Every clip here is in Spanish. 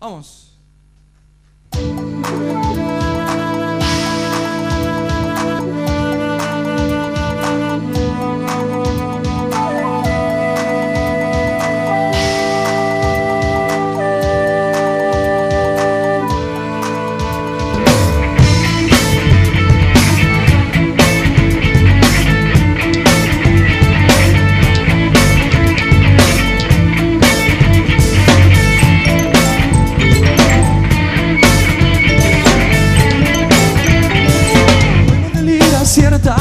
Vamos. Cierta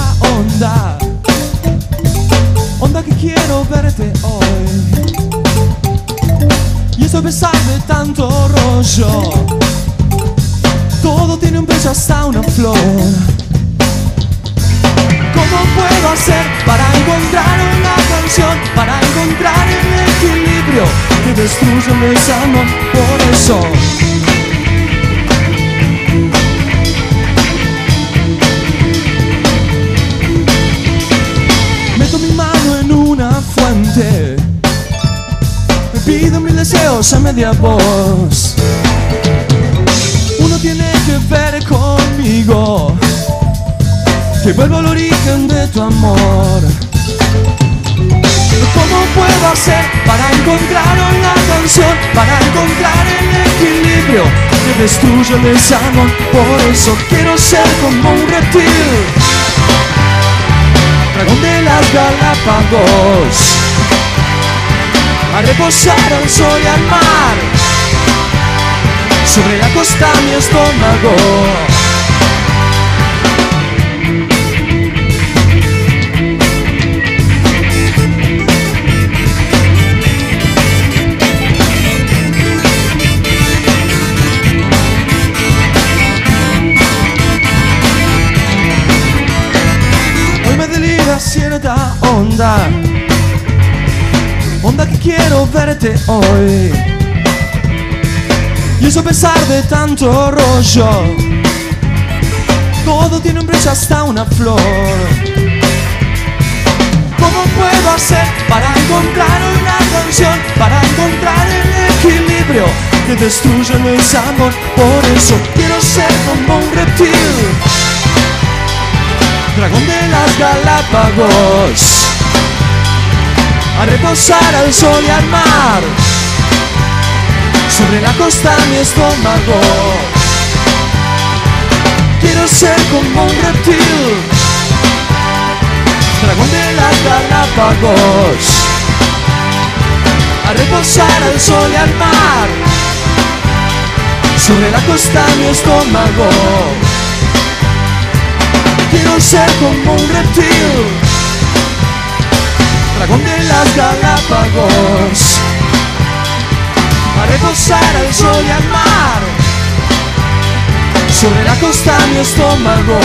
onda que quiero verte hoy. Y eso a pesar de tanto rollo, todo tiene un precio hasta una flor. ¿Cómo puedo hacer para encontrar una canción, para encontrar el equilibrio que destruye mi amor? Por eso me pido mil deseos a media voz. Uno tiene que ver conmigo, que vuelva al origen de tu amor. ¿Cómo puedo hacer para encontrar una canción, para encontrar el equilibrio que destruye el desamor? Por eso quiero ser como un reptil, dragón de las Galápagos, a reposar al sol y al mar, sobre la costa mi estómago. Hoy me delira cierta onda que quiero verte hoy. Y eso a pesar de tanto rollo, todo tiene un precio hasta una flor. ¿Cómo puedo hacer para encontrar una canción, para encontrar el equilibrio que destruye el desamor? Por eso quiero ser como un reptil, dragón de las Galápagos, a reposar al sol y al mar, sobre la costa mi estómago. Quiero ser como un reptil, dragón de las Galápagos, a reposar al sol y al mar, sobre la costa mi estómago. Quiero ser como un reptil, dragón de las Galápagos, a reposar al sol y al mar, sobre la costa mi estómago.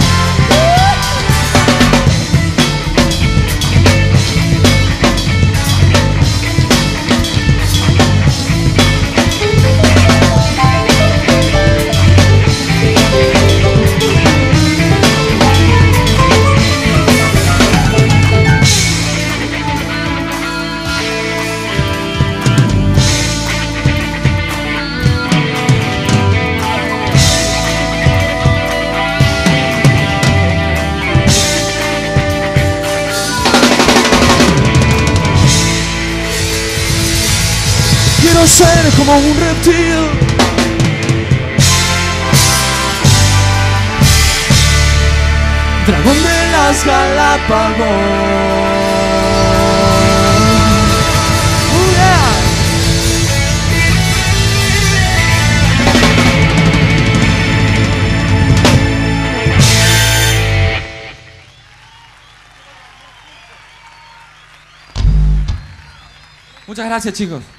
Quiero ser como un reptil, dragón de las Galápagos. Yeah. Muchas gracias, chicos.